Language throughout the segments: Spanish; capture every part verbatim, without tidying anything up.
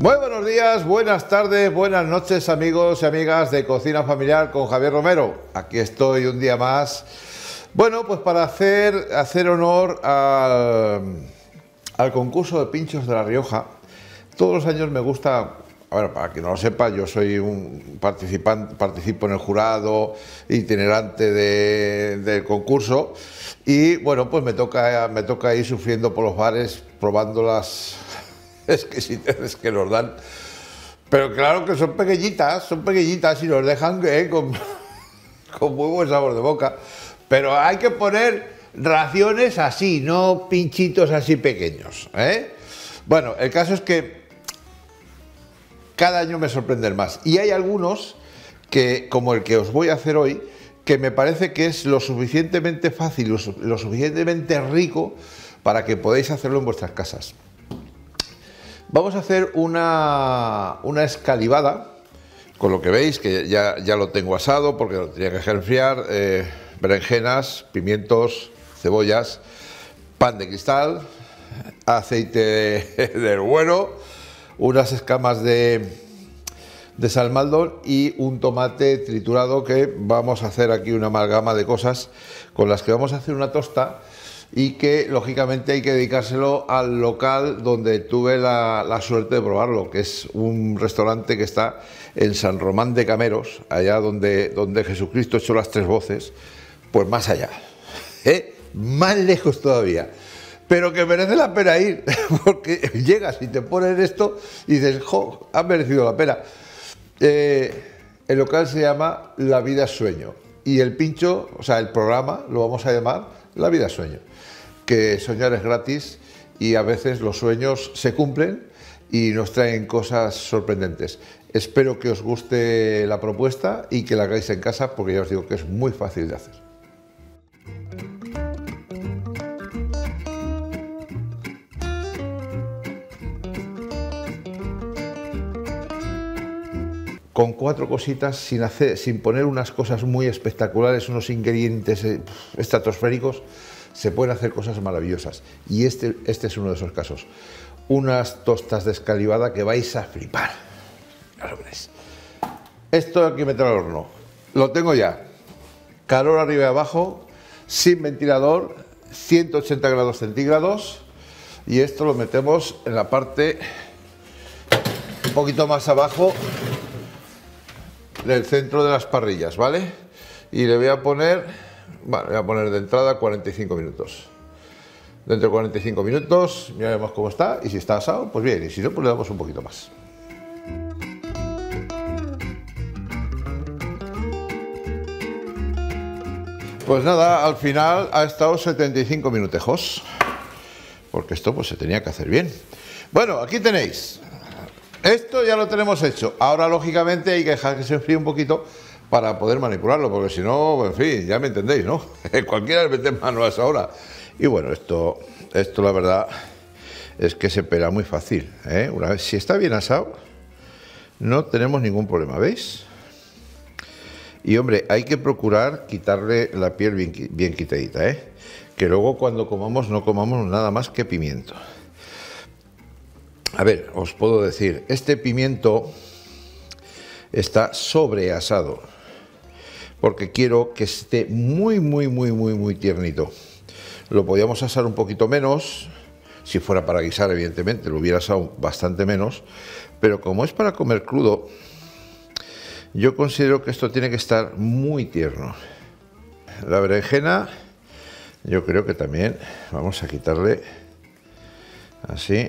Muy buenos días, buenas tardes, buenas noches, amigos y amigas de Cocina Familiar con Javier Romero. Aquí estoy un día más. Bueno, pues para hacer, hacer honor al, al concurso de pinchos de La Rioja. Todos los años me gusta, a ver, para quien no lo sepa, yo soy un participante, participo en el jurado itinerante de, del concurso y bueno, pues me toca, me toca ir sufriendo por los bares, probando las exquisiteces que nos dan, pero claro que son pequeñitas, son pequeñitas y nos dejan eh, con, con muy buen sabor de boca, pero hay que poner raciones así, no pinchitos así pequeños, ¿eh? Bueno, el caso es que cada año me sorprenden más y hay algunos que, como el que os voy a hacer hoy, que me parece que es lo suficientemente fácil, lo, lo suficientemente rico para que podáis hacerlo en vuestras casas. Vamos a hacer una, una escalivada, con lo que veis que ya, ya lo tengo asado porque lo tenía que dejar enfriar, eh, berenjenas, pimientos, cebollas, pan de cristal, aceite del bueno, unas escamas de, de salmaldón y un tomate triturado, que vamos a hacer aquí una amalgama de cosas con las que vamos a hacer una tosta y que lógicamente hay que dedicárselo al local donde tuve la, la suerte de probarlo, que es un restaurante que está en San Román de Cameros, allá donde, donde Jesucristo echó las tres voces, pues más allá, ¿eh? Más lejos todavía, pero que merece la pena ir, porque llegas y te ponen esto y dices, jo, ha merecido la pena. Eh, el local se llama La Vida es Sueño y el pincho, o sea, el programa lo vamos a llamar La Vida es Sueño, que soñar es gratis y a veces los sueños se cumplen y nos traen cosas sorprendentes. Espero que os guste la propuesta y que la hagáis en casa, porque ya os digo que es muy fácil de hacer. Con cuatro cositas, sin, hacer, sin poner unas cosas muy espectaculares, unos ingredientes estratosféricos, se pueden hacer cosas maravillosas. Y este, este es uno de esos casos. Unas tostas de escalivada que vais a flipar. Ya lo veréis. Esto hay que meter al horno. Lo tengo ya. Calor arriba y abajo, sin ventilador, ciento ochenta grados centígrados. Y esto lo metemos en la parte un poquito más abajo del centro de las parrillas, ¿vale? Y le voy a poner... Bueno, voy a poner de entrada cuarenta y cinco minutos. Dentro de cuarenta y cinco minutos miraremos cómo está y si está asado, pues bien, y si no, pues le damos un poquito más. Pues nada, al final ha estado setenta y cinco minutejos, porque esto pues se tenía que hacer bien. Bueno, aquí tenéis. Esto ya lo tenemos hecho. Ahora, lógicamente, hay que dejar que se enfríe un poquito para poder manipularlo, porque si no, en fin, ya me entendéis, ¿no? Cualquiera le mete mano a esa hora. Y bueno, esto, esto la verdad es que se pela muy fácil, ¿eh? Una vez, si está bien asado, no tenemos ningún problema, ¿veis? Y hombre, hay que procurar quitarle la piel bien, bien quitadita, ¿eh? Que luego cuando comamos no comamos nada más que pimiento. A ver, os puedo decir, este pimiento está sobreasado, porque quiero que esté muy, muy, muy, muy, muy tiernito. Lo podíamos asar un poquito menos, si fuera para guisar, evidentemente, lo hubiera asado bastante menos, pero como es para comer crudo, yo considero que esto tiene que estar muy tierno. La berenjena, yo creo que también vamos a quitarle así,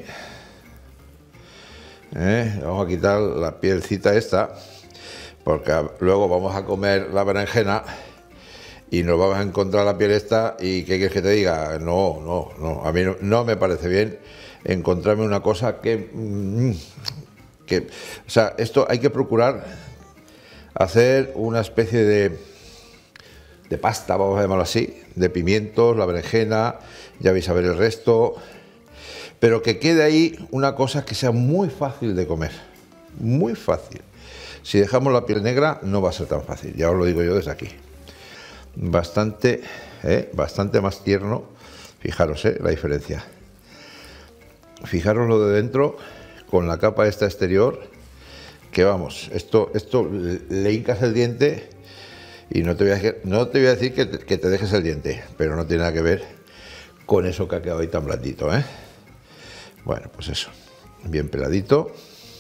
¿eh? Vamos a quitar la pielcita esta, porque luego vamos a comer la berenjena y nos vamos a encontrar la piel esta y ¿qué quieres que te diga? No, no, no, a mí no, no me parece bien encontrarme una cosa que, que... O sea, esto hay que procurar hacer una especie de, de pasta, vamos a llamarlo así, de pimientos, la berenjena, ya vais a ver el resto, pero que quede ahí una cosa que sea muy fácil de comer, muy fácil. Si dejamos la piel negra no va a ser tan fácil, ya os lo digo yo desde aquí. Bastante, eh, bastante más tierno, fijaros eh, la diferencia. Fijaros lo de dentro, con la capa esta exterior, que vamos, esto, esto le hincas el diente y no te voy a, no te voy a decir que te, que te dejes el diente, pero no tiene nada que ver con eso que ha quedado ahí tan blandito, ¿eh? Bueno, pues eso, bien peladito.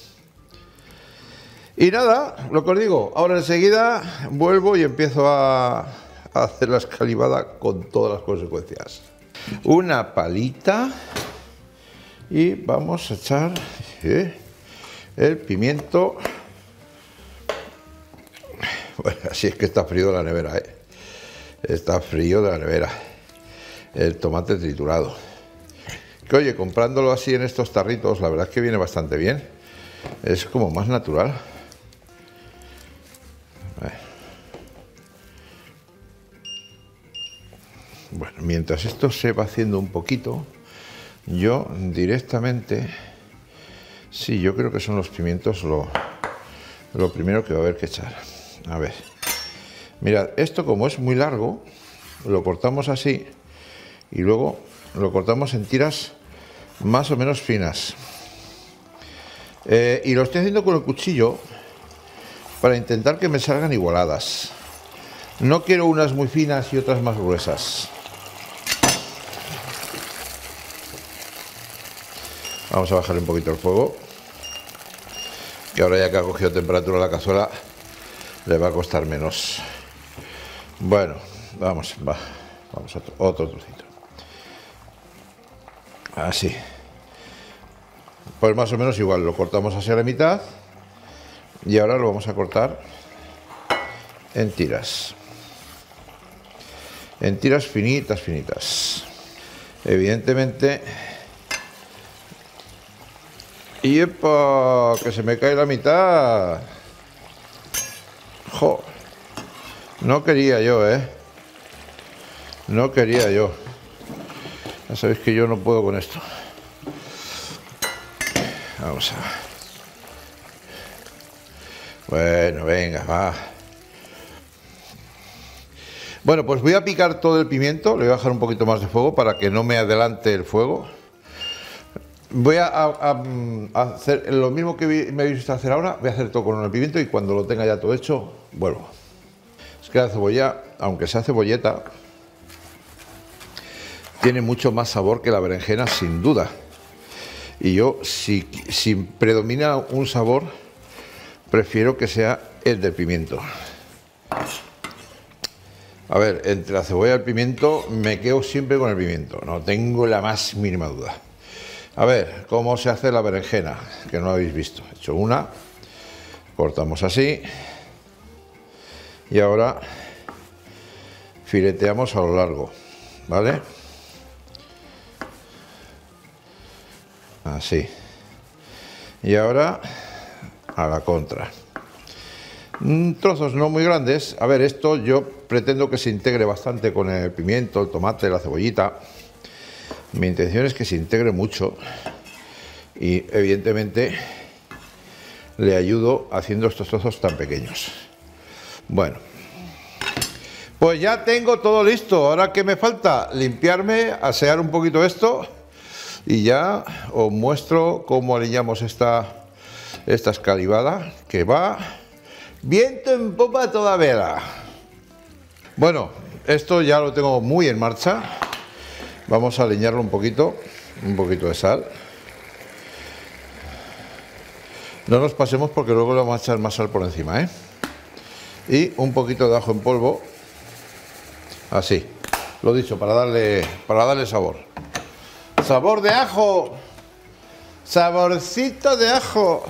Y nada, lo que os digo, ahora enseguida vuelvo y empiezo a, a hacer la escalivada con todas las consecuencias. Una palita y vamos a echar ¿eh? el pimiento. Bueno, así es que está frío de la nevera, ¿eh? Está frío de la nevera. El tomate triturado. Que oye, comprándolo así en estos tarritos, la verdad es que viene bastante bien. Es como más natural. Bueno, mientras esto se va haciendo un poquito, yo directamente, sí, yo creo que son los pimientos lo, lo primero que va a haber que echar. A ver, mirad, esto como es muy largo, lo cortamos así y luego lo cortamos en tiras más o menos finas. Eh, y lo estoy haciendo con el cuchillo para intentar que me salgan igualadas. No quiero unas muy finas y otras más gruesas. Vamos a bajar un poquito el fuego, que ahora ya que ha cogido temperatura la cazuela le va a costar menos. Bueno, vamos, va, vamos a otro, otro trocito. Así. Pues más o menos igual, lo cortamos hacia la mitad y ahora lo vamos a cortar en tiras. En tiras finitas, finitas. Evidentemente... ¡Y epa! ¡Que se me cae la mitad! ¡Jo! No quería yo, ¿eh? No quería yo. Ya sabéis que yo no puedo con esto. Vamos a... Bueno, venga, va. Bueno, pues voy a picar todo el pimiento. Le voy a bajar un poquito más de fuego para que no me adelante el fuego. Voy a, a, a hacer lo mismo que me habéis visto hacer ahora. Voy a hacer todo con el pimiento y cuando lo tenga ya todo hecho, vuelvo. Es que la cebolla, aunque sea cebolleta, tiene mucho más sabor que la berenjena, sin duda. Y yo, si, si predomina un sabor, prefiero que sea el del pimiento. A ver, entre la cebolla y el pimiento, me quedo siempre con el pimiento. No tengo la más mínima duda. A ver, ¿cómo se hace la berenjena? Que no habéis visto. He hecho una, cortamos así y ahora fileteamos a lo largo, ¿vale? Así. Y ahora a la contra. Trozos no muy grandes. A ver, esto yo pretendo que se integre bastante con el pimiento, el tomate, la cebollita. Mi intención es que se integre mucho y evidentemente le ayudo haciendo estos trozos tan pequeños. Bueno, pues ya tengo todo listo. Ahora, ¿qué me falta? Limpiarme, asear un poquito esto y ya os muestro cómo alineamos esta, esta escalivada, que va viento en popa a toda vela. Bueno, esto ya lo tengo muy en marcha. Vamos a alinearlo un poquito, un poquito de sal. No nos pasemos porque luego le vamos a echar más sal por encima, ¿eh? Y un poquito de ajo en polvo, así, lo dicho, para darle, para darle sabor. ¡Sabor de ajo! ¡Saborcito de ajo!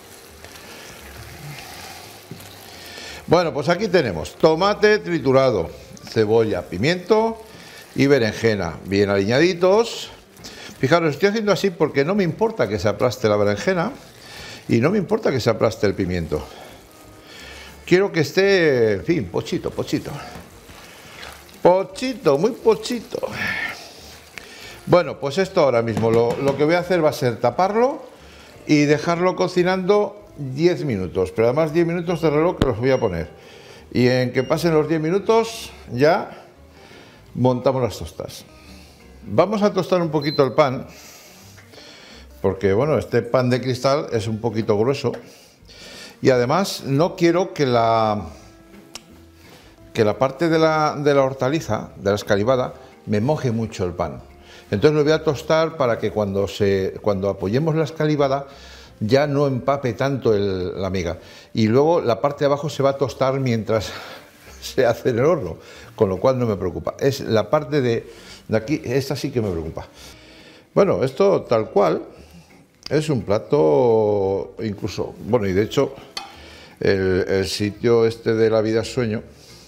Bueno, pues aquí tenemos tomate triturado, cebolla, pimiento y berenjena, bien aliñaditos. Fijaros, estoy haciendo así porque no me importa que se aplaste la berenjena y no me importa que se aplaste el pimiento. Quiero que esté, en fin, pochito, pochito. Pochito, muy pochito. Bueno, pues esto ahora mismo lo, lo que voy a hacer va a ser taparlo y dejarlo cocinando diez minutos, pero además diez minutos de reloj que los voy a poner. Y en que pasen los diez minutos ya montamos las tostas. Vamos a tostar un poquito el pan porque bueno, este pan de cristal es un poquito grueso y además no quiero que la que la parte de la, de la hortaliza, de la escalivada, me moje mucho el pan. Entonces lo voy a tostar para que cuando, se, cuando apoyemos la escalivada ya no empape tanto el, la miga. Y luego la parte de abajo se va a tostar mientras se hace en el horno, con lo cual no me preocupa. Es la parte de, de aquí, esta sí que me preocupa. Bueno, esto tal cual es un plato incluso, bueno, y de hecho el, el sitio este de La Vida Sueño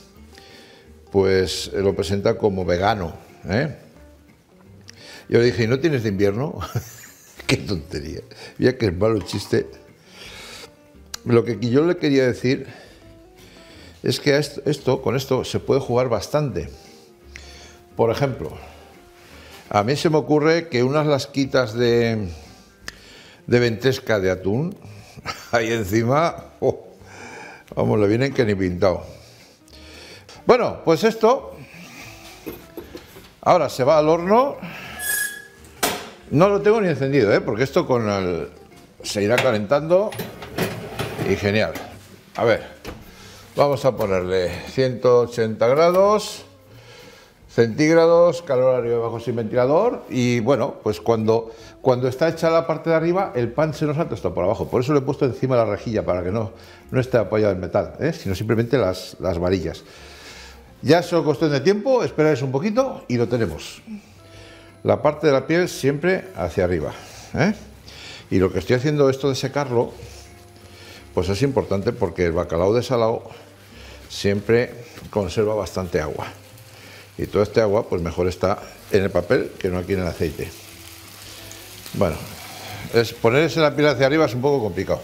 pues lo presenta como vegano, ¿eh? Yo le dije, ¿y no tienes de invierno? Qué tontería, ya que es malo chiste. Lo que yo le quería decir es que esto, esto, con esto se puede jugar bastante. Por ejemplo, a mí se me ocurre que unas lasquitas de, de ventresca de atún, ahí encima, oh, vamos, le vienen que ni pintado. Bueno, pues esto ahora se va al horno. No lo tengo ni encendido, ¿eh? Porque esto con el, se irá calentando y genial. A ver, vamos a ponerle ciento ochenta grados centígrados, calor arriba y abajo sin ventilador. Y bueno, pues cuando, cuando está hecha la parte de arriba, el pan se nos ha tostado por abajo. Por eso le he puesto encima la rejilla, para que no, no esté apoyado en metal, ¿eh? Sino simplemente las, las varillas. Ya es solo cuestión de tiempo, esperáis un poquito y lo tenemos. La parte de la piel siempre hacia arriba, ¿eh? Y lo que estoy haciendo esto de secarlo, pues es importante porque el bacalao desalado siempre conserva bastante agua. Y todo este agua, pues mejor está en el papel que no aquí en el aceite. Bueno, es ponerse la piel hacia arriba es un poco complicado.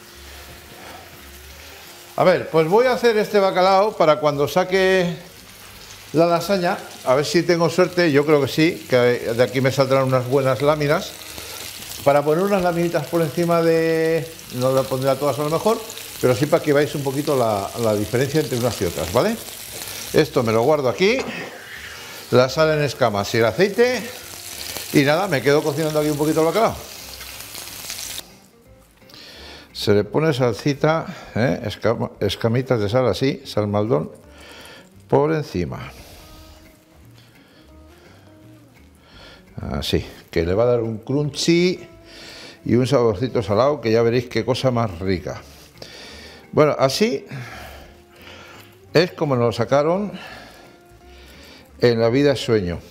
A ver, pues voy a hacer este bacalao para cuando saque la lasaña, a ver si tengo suerte, yo creo que sí, que de aquí me saldrán unas buenas láminas, para poner unas laminitas por encima de, no las pondré a todas a lo mejor, pero sí para que veáis un poquito la, la diferencia entre unas y otras, ¿vale? Esto me lo guardo aquí, la sal en escamas y el aceite, y nada, me quedo cocinando aquí un poquito el bacalao. Se le pone salsita, ¿eh? Escama, escamitas de sal así, sal maldón, por encima. Así, que le va a dar un crunchy y un saborcito salado, que ya veréis qué cosa más rica. Bueno, así es como nos lo sacaron en La Vida Sueño.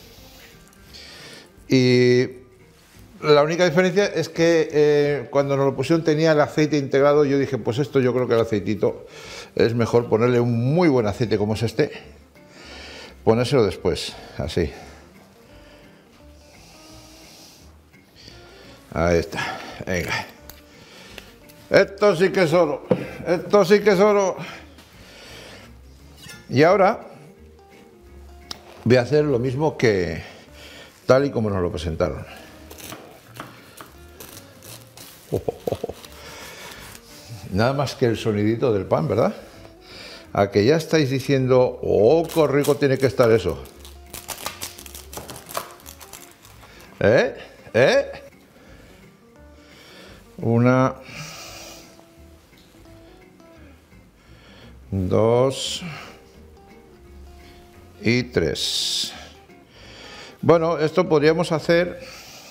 Y la única diferencia es que eh, cuando nos lo pusieron tenía el aceite integrado. Yo dije, pues esto yo creo que el aceitito es mejor ponerle un muy buen aceite como es este, ponérselo después, así. Ahí está, venga. Esto sí que es oro, esto sí que es oro. Y ahora voy a hacer lo mismo que tal y como nos lo presentaron. Oh, oh, oh. Nada más que el sonidito del pan, ¿verdad? A que ya estáis diciendo, oh, qué rico tiene que estar eso. ¿Eh? ¿Eh? Una, dos y tres. Bueno, esto podríamos hacer,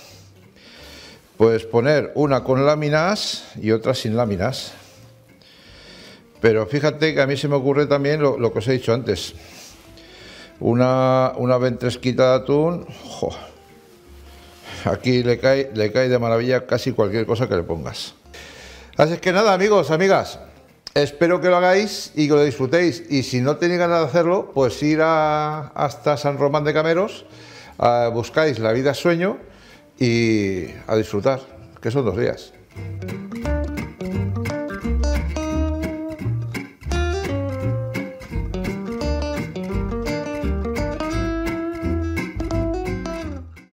pues poner una con láminas y otra sin láminas. Pero fíjate que a mí se me ocurre también lo, lo que os he dicho antes. Una, una ventresquita de atún. ¡Jo! Aquí le cae, le cae de maravilla casi cualquier cosa que le pongas. Así es que nada, amigos, amigas, espero que lo hagáis y que lo disfrutéis. Y si no tenéis ganas de hacerlo, pues ir a, hasta San Román de Cameros, a, buscáis La Vida Sueño y a disfrutar, que son dos días.